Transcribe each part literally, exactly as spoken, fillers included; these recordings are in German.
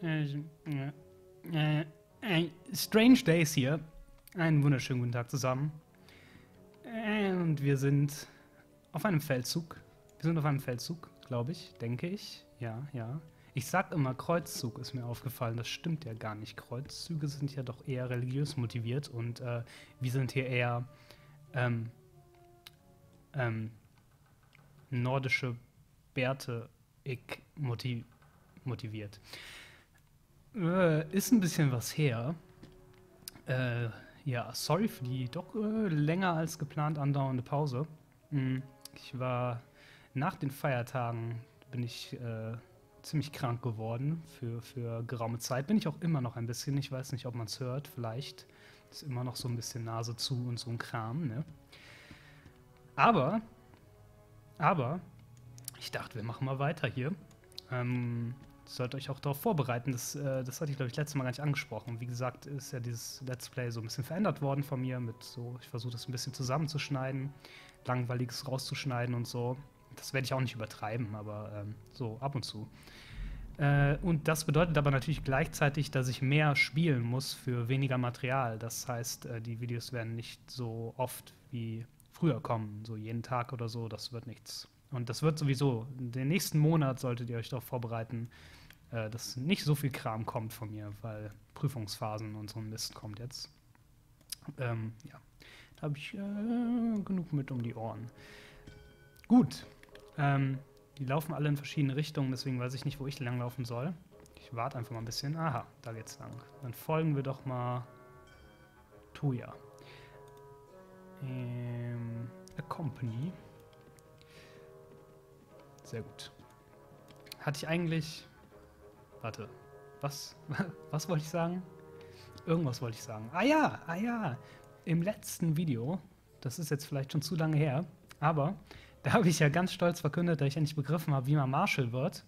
Äh, äh, äh, Strange Days hier. Einen wunderschönen guten Tag zusammen. Äh, und wir sind auf einem Feldzug. Wir sind auf einem Feldzug, glaube ich, denke ich. Ja, ja. Ich sag immer Kreuzzug, ist mir aufgefallen. Das stimmt ja gar nicht. Kreuzzüge sind ja doch eher religiös motiviert und äh, wir sind hier eher ähm, ähm, nordische Bärte motiv motiviert. Äh, ist ein bisschen was her. Äh, ja, sorry für die doch äh, länger als geplant andauernde Pause. Mhm. Ich war nach den Feiertagen, bin ich äh, ziemlich krank geworden für, für geraume Zeit. Bin ich auch immer noch ein bisschen. Ich weiß nicht, ob man es hört. Vielleicht ist immer noch so ein bisschen Nase zu und so ein Kram. Ne? Aber, aber, ich dachte, wir machen mal weiter hier. Ähm, sollt euch auch darauf vorbereiten. Das, äh, das hatte ich, glaube ich, letztes Mal gar nicht angesprochen. Wie gesagt, ist ja dieses Let's Play so ein bisschen verändert worden von mir. Mit so, ich versuche das ein bisschen zusammenzuschneiden, Langweiliges rauszuschneiden und so. Das werde ich auch nicht übertreiben, aber ähm, so ab und zu. Äh, und das bedeutet aber natürlich gleichzeitig, dass ich mehr spielen muss für weniger Material. Das heißt, äh, die Videos werden nicht so oft wie früher kommen, so jeden Tag oder so. Das wird nichts. Und das wird sowieso, den nächsten Monat solltet ihr euch darauf vorbereiten, äh, dass nicht so viel Kram kommt von mir, weil Prüfungsphasen und so ein Mist kommt jetzt. Ähm, ja, da habe ich äh, genug mit um die Ohren. Gut. Ähm, die laufen alle in verschiedene Richtungen, deswegen weiß ich nicht, wo ich lang laufen soll. Ich warte einfach mal ein bisschen. Aha, da geht's lang. Dann folgen wir doch mal Tuya. Ähm, Accompany. Sehr gut. Hatte ich eigentlich... Warte. Was? Was wollte ich sagen? Irgendwas wollte ich sagen. Ah ja, ah ja. Im letzten Video, das ist jetzt vielleicht schon zu lange her, aber... Da habe ich ja ganz stolz verkündet, dass ich endlich begriffen habe, wie man Marshal wird.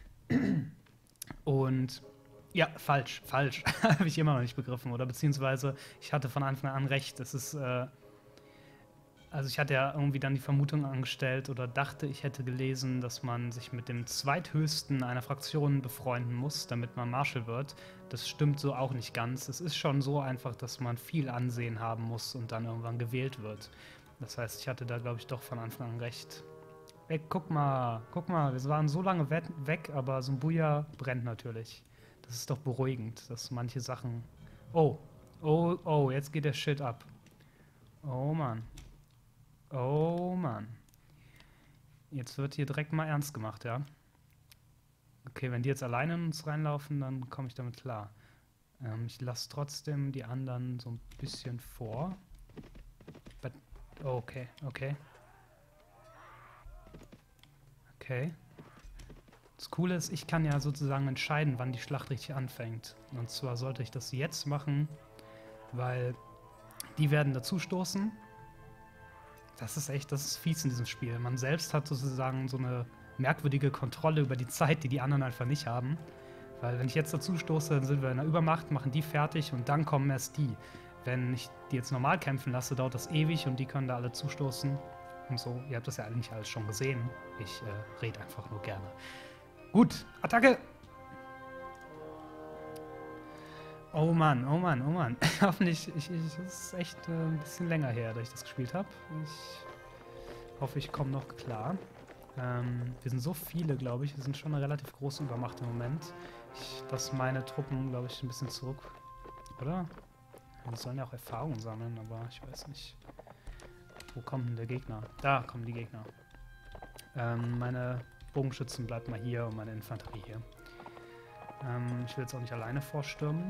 Und ja, falsch, falsch. Habe ich immer noch nicht begriffen. Oder beziehungsweise, ich hatte von Anfang an recht. Es ist, äh, also ich hatte ja irgendwie dann die Vermutung angestellt oder dachte, ich hätte gelesen, dass man sich mit dem Zweithöchsten einer Fraktion befreunden muss, damit man Marshal wird. Das stimmt so auch nicht ganz. Es ist schon so einfach, dass man viel Ansehen haben muss und dann irgendwann gewählt wird. Das heißt, ich hatte da, glaube ich, doch von Anfang an recht. Ey, guck mal, guck mal, wir waren so lange we weg, aber so ein Buja brennt natürlich. Das ist doch beruhigend, dass manche Sachen... Oh, oh, oh, jetzt geht der Shit ab. Oh Mann. Oh Mann. Jetzt wird hier direkt mal ernst gemacht, ja? Okay, wenn die jetzt alleine in uns reinlaufen, dann komme ich damit klar. Ähm, ich lasse trotzdem die anderen so ein bisschen vor. Oh, okay, okay. Okay. Das Coole ist, ich kann ja sozusagen entscheiden, wann die Schlacht richtig anfängt. Und zwar sollte ich das jetzt machen, weil die werden dazustoßen. Das ist echt, das ist fies in diesem Spiel. Man selbst hat sozusagen so eine merkwürdige Kontrolle über die Zeit, die die anderen einfach nicht haben. Weil wenn ich jetzt dazustoße, dann sind wir in der Übermacht, machen die fertig und dann kommen erst die. Wenn ich die jetzt normal kämpfen lasse, dauert das ewig und die können da alle zustoßen und so. Ihr habt das ja eigentlich alles schon gesehen. Ich äh, rede einfach nur gerne. Gut, Attacke! Oh Mann, oh Mann, oh Mann. Hoffentlich, ich, ich, das ist echt äh, ein bisschen länger her, dass ich das gespielt habe. Ich hoffe, ich komme noch klar. Ähm, wir sind so viele, glaube ich. Wir sind schon eine relativ große Übermacht im Moment. Ich lasse meine Truppen, glaube ich, ein bisschen zurück. Oder? Wir sollen ja auch Erfahrung sammeln, aber ich weiß nicht. Wo kommt denn der Gegner? Da kommen die Gegner. Ähm, meine Bogenschützen bleiben mal hier und meine Infanterie hier. Ähm, ich will jetzt auch nicht alleine vorstürmen.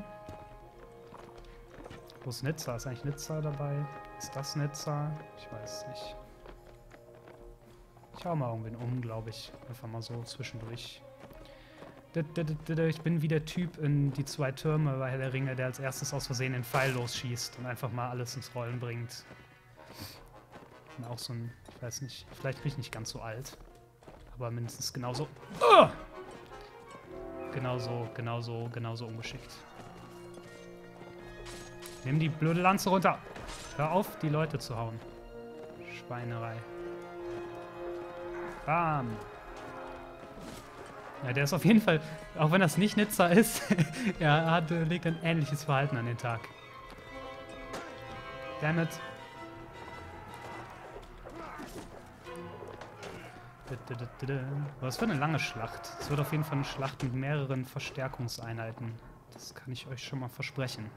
Wo ist Nizza? Ist eigentlich Nizza dabei? Ist das Nizza? Ich weiß es nicht. Ich hau mal irgendwen um, glaube ich. Einfach mal so zwischendurch. Ich bin wie der Typ in die zwei Türme bei Herr der Ringe, der als erstes aus Versehen den Pfeil losschießt und einfach mal alles ins Rollen bringt. Ich bin auch so ein, ich weiß nicht, vielleicht bin ich nicht ganz so alt, aber mindestens genauso. Uh! Genauso, genauso, genauso ungeschickt. Nimm die blöde Lanze runter. Hör auf, die Leute zu hauen. Schweinerei. Bam. Ja, der ist auf jeden Fall, auch wenn das nicht Nizza ist, er hat, legt ein ähnliches Verhalten an den Tag. Damn it. Was für eine lange Schlacht. Es wird auf jeden Fall eine Schlacht mit mehreren Verstärkungseinheiten. Das kann ich euch schon mal versprechen.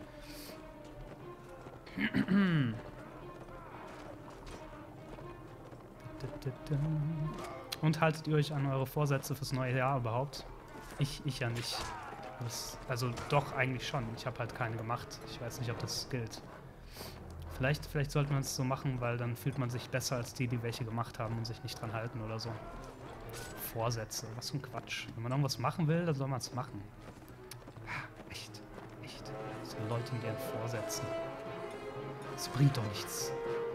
Und haltet ihr euch an eure Vorsätze fürs neue Jahr überhaupt? Ich, ich ja nicht. Das, also doch, eigentlich schon. Ich habe halt keine gemacht. Ich weiß nicht, ob das gilt. Vielleicht, vielleicht sollte man es so machen, weil dann fühlt man sich besser als die, die welche gemacht haben und sich nicht dran halten oder so. Vorsätze, was für ein Quatsch. Wenn man irgendwas machen will, dann soll man es machen. Echt, echt. So Leute mit ihren Vorsätzen. Das bringt doch nichts.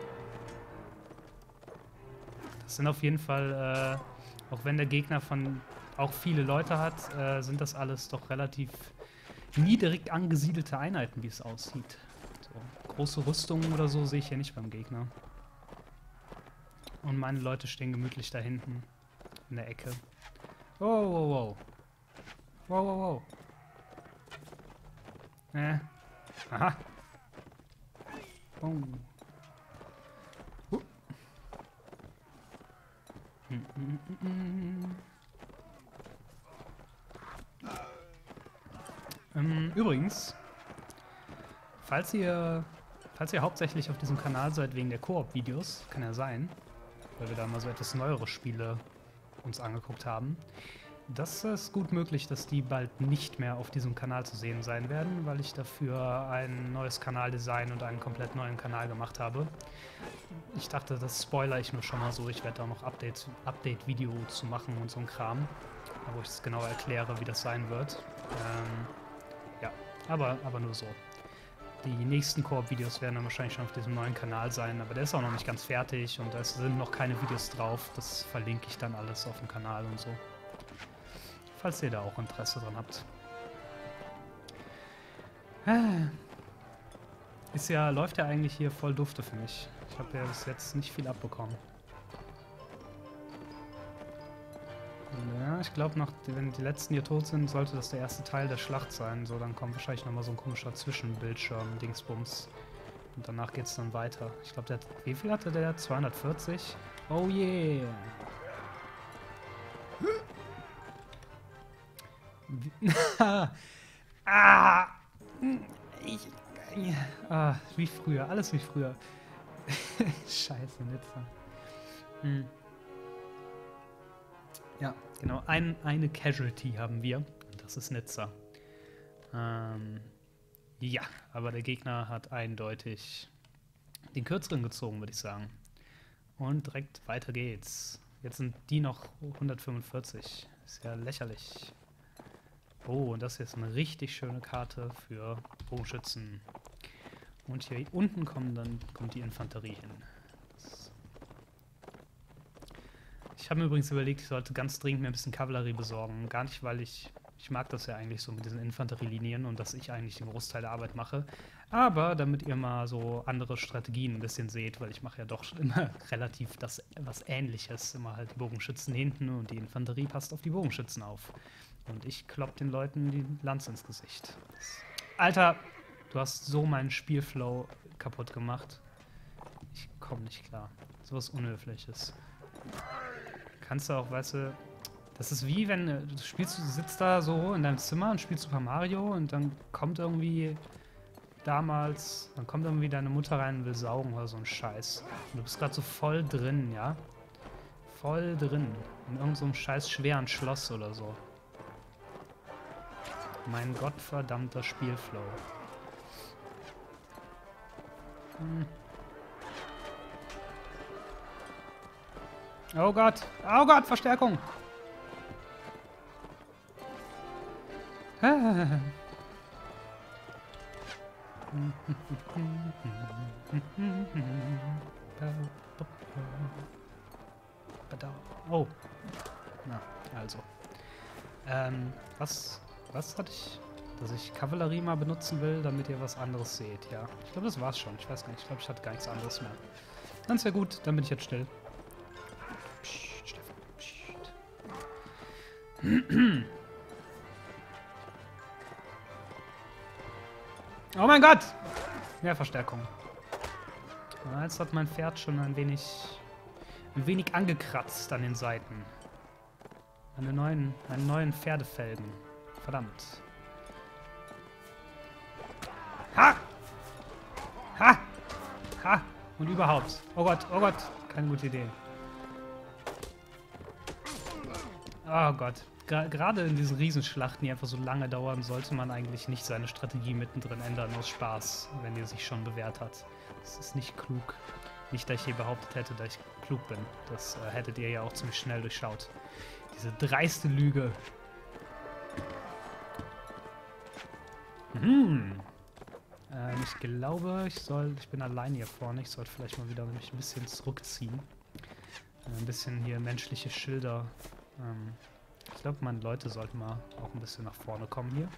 Das sind auf jeden Fall, äh, auch wenn der Gegner von auch viele Leute hat, äh, sind das alles doch relativ niedrig angesiedelte Einheiten, wie es aussieht. So, große Rüstungen oder so sehe ich hier nicht beim Gegner. Und meine Leute stehen gemütlich da hinten in der Ecke. Wow, wow, wow. Wow, wow, wow. Äh. Aha. Oh. Uh. Mm, mm, mm, mm. Ähm, übrigens, falls ihr, falls ihr hauptsächlich auf diesem Kanal seid wegen der Koop-Videos, kann ja sein, weil wir da mal so etwas neuere Spiele uns angeguckt haben, das ist gut möglich, dass die bald nicht mehr auf diesem Kanal zu sehen sein werden, weil ich dafür ein neues Kanaldesign und einen komplett neuen Kanal gemacht habe. Ich dachte, das spoiler ich nur schon mal so. Ich werde da noch Update, Update-Video zu machen und so ein Kram, wo ich es genau erkläre, wie das sein wird. Ähm, ja, aber, aber nur so. Die nächsten Koop-Videos werden dann wahrscheinlich schon auf diesem neuen Kanal sein, aber der ist auch noch nicht ganz fertig und es sind noch keine Videos drauf. Das verlinke ich dann alles auf dem Kanal und so. Falls ihr da auch Interesse dran habt. Ist ja, läuft ja eigentlich hier voll dufte für mich. Ich habe ja bis jetzt nicht viel abbekommen. Ja, ich glaube noch, wenn die letzten hier tot sind, sollte das der erste Teil der Schlacht sein. So, dann kommt wahrscheinlich nochmal so ein komischer Zwischenbildschirm-Dingsbums. Und danach geht's dann weiter. Ich glaube, der hat, wie viel hatte der? zweihundertvierzig? Oh yeah! ah! Ich, ah! Wie früher, alles wie früher. Scheiße, Nizza. Hm. Ja, genau. Ein, eine Casualty haben wir. Das ist Nizza. Ähm, ja, aber der Gegner hat eindeutig den kürzeren gezogen, würde ich sagen. Und direkt weiter geht's. Jetzt sind die noch hundertfünfundvierzig. Ist ja lächerlich. Oh, und das hier ist eine richtig schöne Karte für Bogenschützen. Und hier unten kommen dann, kommt die Infanterie hin. Das ich habe mir übrigens überlegt, ich sollte ganz dringend mir ein bisschen Kavallerie besorgen. Gar nicht, weil ich... Ich mag das ja eigentlich so mit diesen Infanterielinien und dass ich eigentlich den Großteil der Arbeit mache. Aber damit ihr mal so andere Strategien ein bisschen seht, weil ich mache ja doch immer relativ das was Ähnliches. Immer halt die Bogenschützen hinten und die Infanterie passt auf die Bogenschützen auf. Und ich klopp den Leuten die Lanze ins Gesicht. Das Alter, du hast so meinen Spielflow kaputt gemacht. Ich komme nicht klar. So was Unhöfliches. Kannst du auch, weißt du... Das ist wie, wenn du spielst, du sitzt da so in deinem Zimmer und spielst Super Mario und dann kommt irgendwie damals, dann kommt irgendwie deine Mutter rein und will saugen oder so ein Scheiß. Und du bist gerade so voll drin, ja? Voll drin. In irgendeinem so scheiß schweren Schloss oder so. Mein gottverdammter Spielflow. Hm. Oh Gott! Oh Gott, Verstärkung! Oh. Na, also. Ähm, was, was hatte ich? Dass ich Kavallerie mal benutzen will, damit ihr was anderes seht, ja. Ich glaube, das war's schon. Ich weiß gar nicht. Ich glaube, ich hatte gar nichts anderes mehr. Dann ist ja gut, dann bin ich jetzt still. Psst, Stefan, psst. Oh mein Gott! Mehr Verstärkung. Ja, jetzt hat mein Pferd schon ein wenig, ein wenig angekratzt an den Seiten. Meine neuen, meine neuen Pferdefelgen. Verdammt. Ha! Ha! Ha! Und überhaupt. Oh Gott, oh Gott. Keine gute Idee. Oh Gott. Gra- Gerade in diesen Riesenschlachten, die einfach so lange dauern, sollte man eigentlich nicht seine Strategie mittendrin ändern aus Spaß, wenn die sich schon bewährt hat. Das ist nicht klug. Nicht, dass ich je behauptet hätte, dass ich klug bin. Das äh, hättet ihr ja auch ziemlich schnell durchschaut. Diese dreiste Lüge. Mhm. Ähm, ich glaube, ich soll... Ich bin allein hier vorne. Ich sollte vielleicht mal wieder mich ein bisschen zurückziehen. Äh, ein bisschen hier menschliche Schilder... Ähm, Ich glaube, meine Leute sollten mal auch ein bisschen nach vorne kommen hier.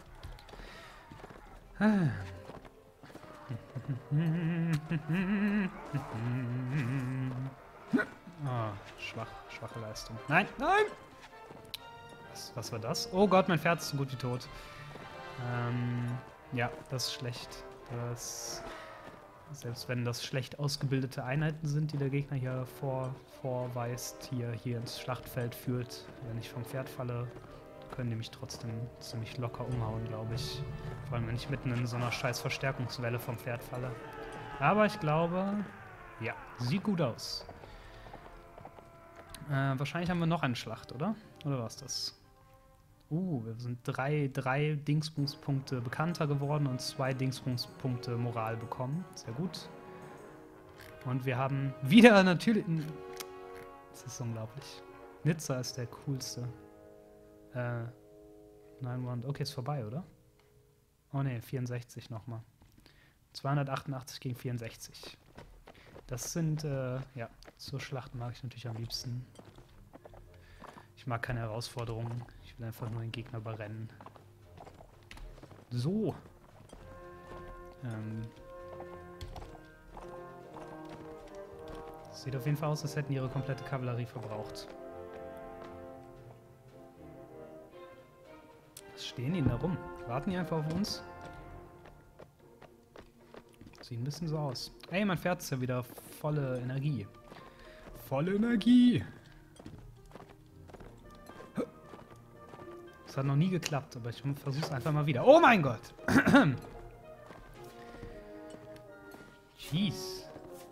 Oh, schwach, schwache Leistung. Nein, nein! Was, was war das? Oh Gott, mein Pferd ist so gut wie tot. Ähm, ja, das ist schlecht. Das... Selbst wenn das schlecht ausgebildete Einheiten sind, die der Gegner hier vor, vorweist, hier, hier ins Schlachtfeld führt, wenn ich vom Pferd falle, können die mich trotzdem ziemlich locker umhauen, glaube ich. Vor allem, wenn ich mitten in so einer scheiß Verstärkungswelle vom Pferd falle. Aber ich glaube, ja, sieht gut aus. Äh, wahrscheinlich haben wir noch eine Schlacht, oder? Oder war es das? Uh, wir sind drei, drei Dingsbumspunkte bekannter geworden und zwei Dingsbumspunkte Moral bekommen. Sehr gut. Und wir haben wieder natürlich... Das ist unglaublich. Nizza ist der coolste. Äh, nein, one. Okay, ist vorbei, oder? Oh ne, vierundsechzig nochmal. zweihundertachtundachtzig gegen vierundsechzig. Das sind, äh, ja, so Schlachten mag ich natürlich am liebsten. Ich mag keine Herausforderungen. Ich will einfach nur den Gegner überrennen. So. Ähm. Sieht auf jeden Fall aus, als hätten ihre komplette Kavallerie verbraucht. Was stehen die denn da rum? Warten die einfach auf uns? Sieht ein bisschen so aus. Ey, mein Pferd ist ja wieder volle Energie. Volle Energie! Das hat noch nie geklappt, aber ich versuche es einfach mal wieder. Oh mein Gott! Jeez.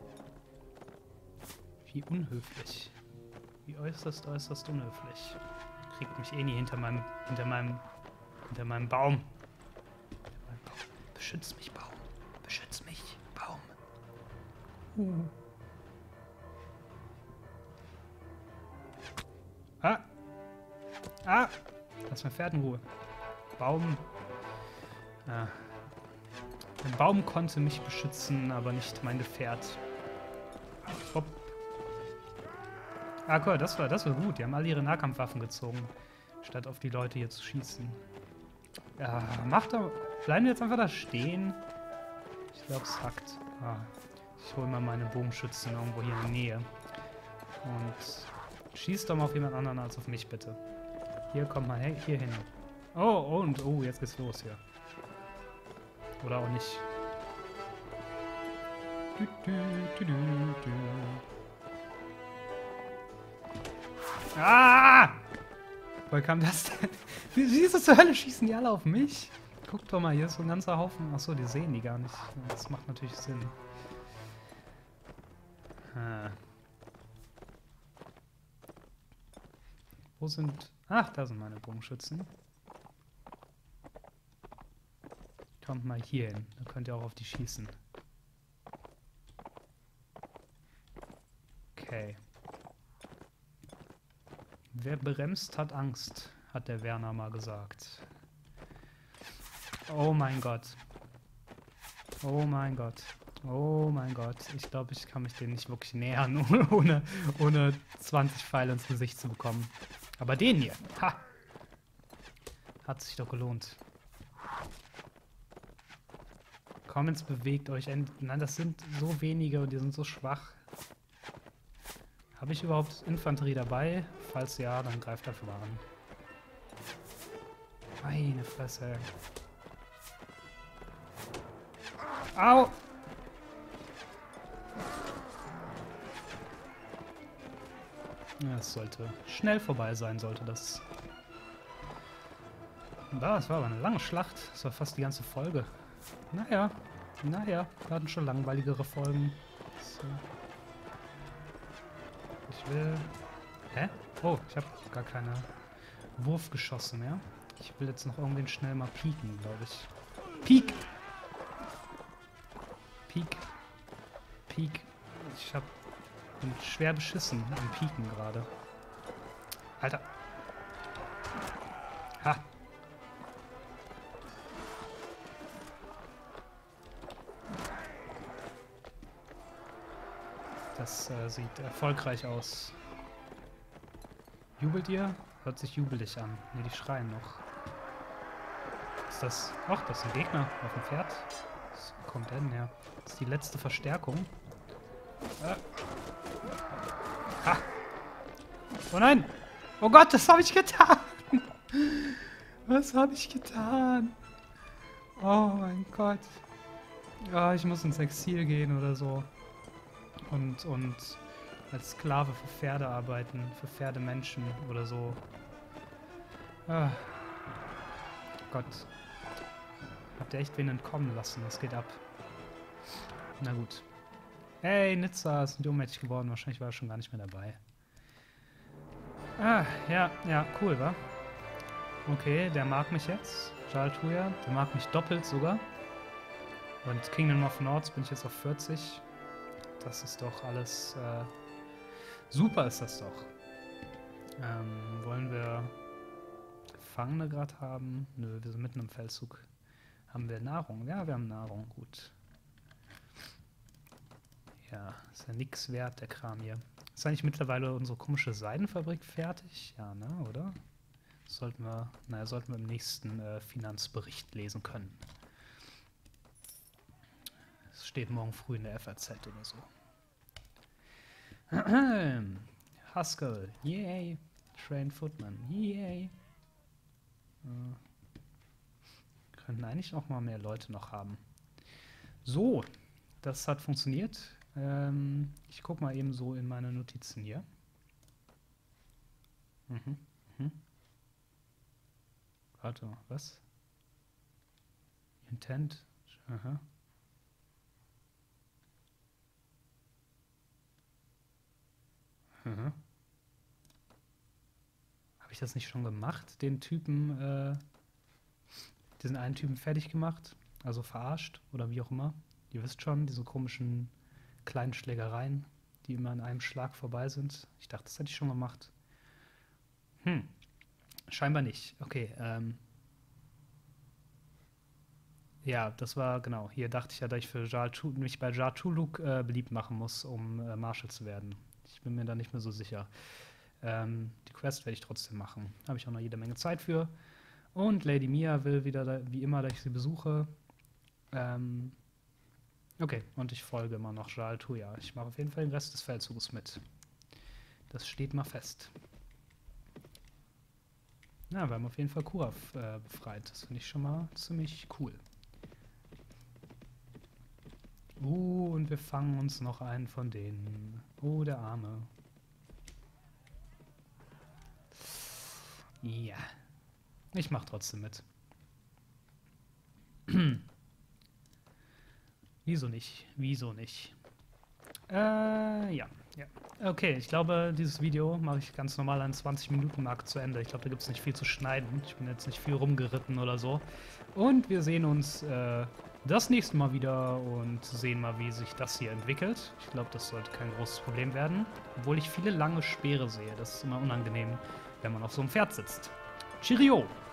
Wie unhöflich. Wie äußerst, äußerst unhöflich. Kriegt mich eh nie hinter meinem, hinter meinem, hinter meinem Baum. Hinter meinem Baum. Beschütz mich, Baum. Beschütz mich, Baum. Uh. Ah! Ah! Lass mein Pferd in Ruhe. Baum. Ah. Der Baum konnte mich beschützen, aber nicht mein Gefährt. Hopp. Ah, cool, das war, das war gut. Die haben alle ihre Nahkampfwaffen gezogen, statt auf die Leute hier zu schießen. Ja, macht doch. Bleiben wir jetzt einfach da stehen? Ich glaube, es hackt. Ah, ich hole mal meine Bogenschützen irgendwo hier in der Nähe. Und schieß doch mal auf jemand anderen als auf mich, bitte. Hier, komm mal hey, hier hin. Oh, und oh, jetzt geht's los hier. Oder auch nicht. Du, du, du, du, du. Ah! Woher kam das denn? Wie, wie ist das zur Hölle? Schießen die alle auf mich? Guck doch mal, hier ist so ein ganzer Haufen. Achso, die sehen die gar nicht. Das macht natürlich Sinn. Ah. Wo sind... Ach, da sind meine Bogenschützen. Kommt mal hier hin. Dann könnt ihr auch auf die schießen. Okay. Wer bremst, hat Angst, hat der Werner mal gesagt. Oh mein Gott. Oh mein Gott. Oh mein Gott. Ich glaube, ich kann mich dem nicht wirklich nähern, ohne, ohne zwanzig Pfeile ins Gesicht zu bekommen. Aber den hier. Ha! Hat sich doch gelohnt. Komm, jetzt bewegt euch. Nein, das sind so wenige und die sind so schwach. Habe ich überhaupt Infanterie dabei? Falls ja, dann greift dafür mal an. Meine Fresse. Au! Ja, es sollte schnell vorbei sein, sollte das. Das war aber eine lange Schlacht. Das war fast die ganze Folge. Naja, naja, wir hatten schon langweiligere Folgen. So. Ich will... Hä? Oh, ich habe gar keine Wurfgeschosse mehr. Ich will jetzt noch irgendwen schnell mal pieken, glaube ich. Peek! Peek. Peek. Ich hab... bin schwer beschissen am Pieken gerade. Alter. Ha. Das äh, sieht erfolgreich aus. Jubelt ihr? Hört sich jubelig an. Ne, die schreien noch. Ist das... Ach, das ist ein Gegner auf dem Pferd. Wo kommt der denn her? Das ist die letzte Verstärkung. Äh. Ha! Oh nein! Oh Gott, das habe ich getan! Was habe ich getan? Oh mein Gott. Oh, ich muss ins Exil gehen oder so. Und, und als Sklave für Pferde arbeiten, für Pferdemenschen oder so. Ah. Gott. Habt ihr echt wen entkommen lassen? Das geht ab. Na gut. Hey, Nizza ist ohnmächtig geworden. Wahrscheinlich war er schon gar nicht mehr dabei. Ah, ja, ja, cool, wa? Okay, der mag mich jetzt. Jaltuja, der mag mich doppelt sogar. Und Kingdom of Nords bin ich jetzt auf vierzig. Das ist doch alles... Äh, super ist das doch. Ähm, wollen wir Gefangene gerade haben? Nö, wir sind mitten im Feldzug. Haben wir Nahrung? Ja, wir haben Nahrung. Gut. Ja, ist ja nix wert, der Kram hier. Ist eigentlich mittlerweile unsere komische Seidenfabrik fertig? Ja, ne, oder? Das sollten wir, naja, sollten wir im nächsten äh, Finanzbericht lesen können. Es steht morgen früh in der F A Z oder so. Haskell, yay. Train Footman, yay. Äh, könnten eigentlich auch mal mehr Leute noch haben. So, das hat funktioniert. Ähm, ich gucke mal eben so in meine Notizen hier. Mhm, mhm. Warte, was? Intent? Aha. Mhm. Habe ich das nicht schon gemacht? Den Typen, äh, diesen einen Typen fertig gemacht? Also verarscht oder wie auch immer? Ihr wisst schon, diese komischen kleinen Schlägereien, die immer an einem Schlag vorbei sind. Ich dachte, das hätte ich schon gemacht. Hm. Scheinbar nicht. Okay, ähm. Ja, das war, genau. Hier dachte ich ja, dass ich für Jar mich bei Jar Tuluk äh, beliebt machen muss, um äh, Marshal zu werden. Ich bin mir da nicht mehr so sicher. Ähm, die Quest werde ich trotzdem machen. Habe ich auch noch jede Menge Zeit für. Und Lady Mia will wieder, da, wie immer, dass ich sie besuche. Ähm. Okay, und ich folge immer noch Jaltuja. Ich mache auf jeden Fall den Rest des Feldzuges mit. Das steht mal fest. Ja, wir haben auf jeden Fall Kurav äh, befreit. Das finde ich schon mal ziemlich cool. Uh, und wir fangen uns noch einen von denen. Oh, der Arme. Ja. Ich mache trotzdem mit. Wieso nicht? Wieso nicht? Äh, ja. ja. Okay, ich glaube, dieses Video mache ich ganz normal an zwanzig Minuten Marke zu Ende. Ich glaube, da gibt es nicht viel zu schneiden. Ich bin jetzt nicht viel rumgeritten oder so. Und wir sehen uns äh, das nächste Mal wieder und sehen mal, wie sich das hier entwickelt. Ich glaube, das sollte kein großes Problem werden. Obwohl ich viele lange Speere sehe. Das ist immer unangenehm, wenn man auf so einem Pferd sitzt. Cheerio!